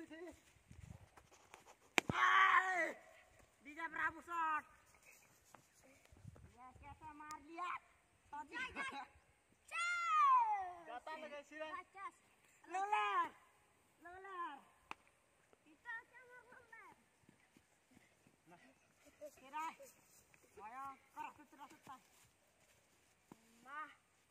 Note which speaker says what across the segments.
Speaker 1: sini.
Speaker 2: Dia Prabu Sok. Ya kita mar lihat.
Speaker 1: Datang lagi sini.
Speaker 2: Lolar. Lolar. Kita sama lolar.
Speaker 1: Nah,
Speaker 2: kira. Ayo, kau sudah. Nah.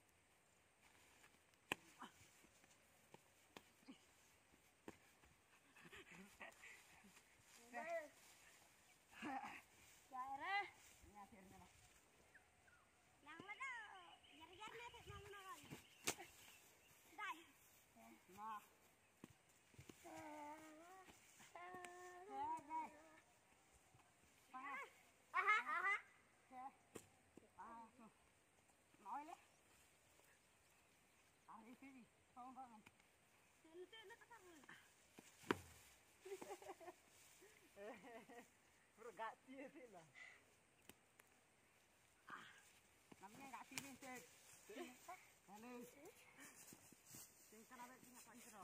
Speaker 1: Berganti sih lah.
Speaker 2: Namanya nggak sini sih. Halo. Tinggal ada punya pancro.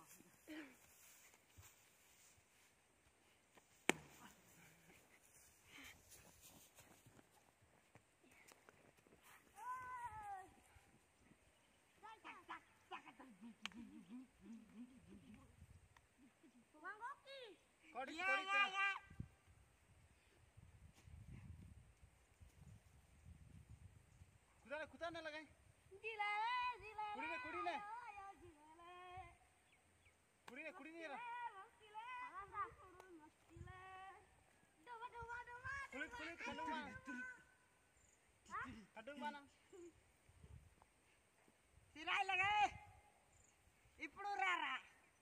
Speaker 1: Kodi.
Speaker 2: Ya.
Speaker 1: Kuda lagi.
Speaker 2: Jilale.
Speaker 1: Kudi lah. Kulit kadung mana? Kadung mana?
Speaker 2: Sirai lagi. Ipuru rara.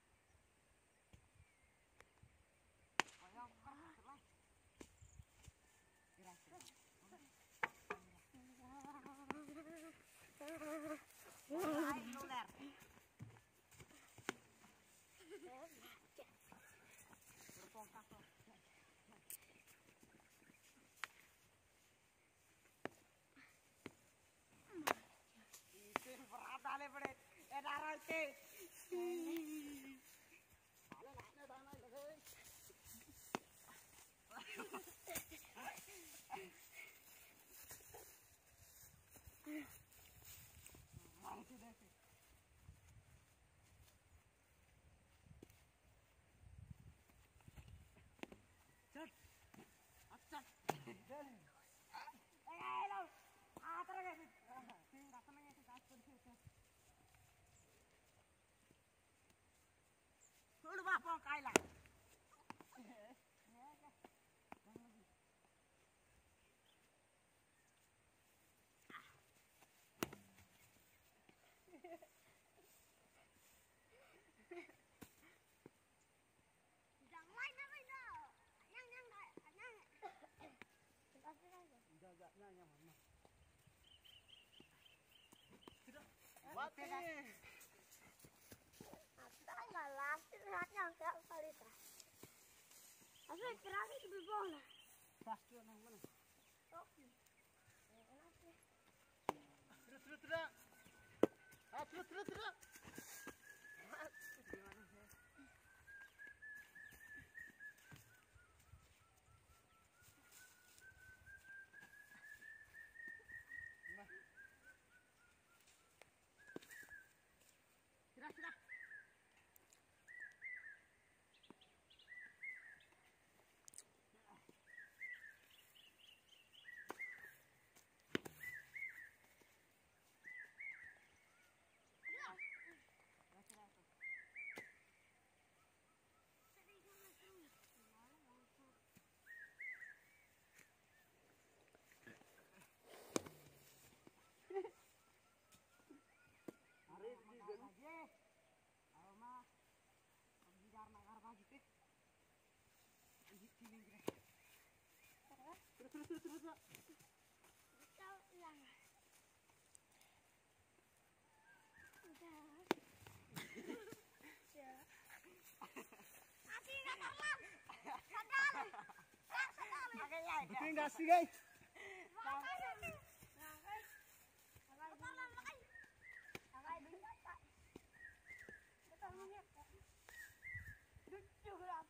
Speaker 1: Mati. Pasti orang mana? Terus. Terus.
Speaker 2: Sudah.
Speaker 1: Terus. Betul nggak sih guys?
Speaker 2: Lucu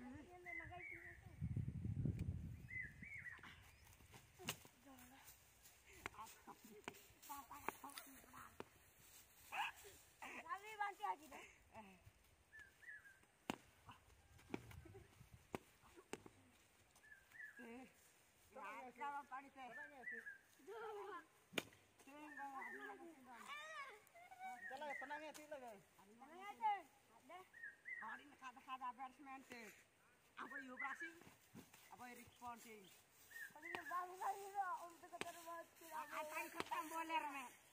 Speaker 2: पानी से
Speaker 1: चला पना में थी लगे
Speaker 2: hari nak ada batsman tu, apa you passing, apa you responding? Akan khatam bowler में